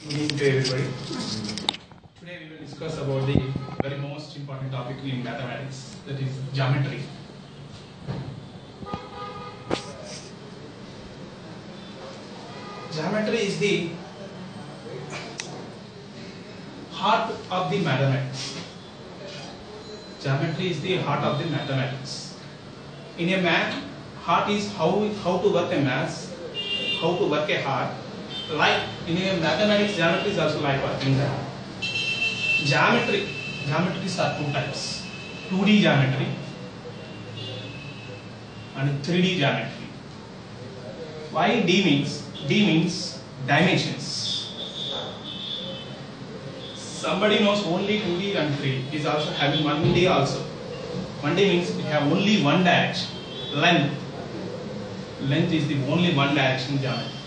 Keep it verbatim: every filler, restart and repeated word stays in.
Good evening to everybody. Today we will discuss about the very most important topic in mathematics, that is geometry. Geometry is the heart of the mathematics. Geometry is the heart of the mathematics. In a math, heart is how, how to work a math, how to work a heart. Like in a mathematics, geometry is also like working that. Geometry, geometries are two types: two D geometry and three D geometry. Why D means? D means dimensions. Somebody knows only two D and three D is also having one D also. one D means we have only one direction. Length. Length is the only one direction geometry.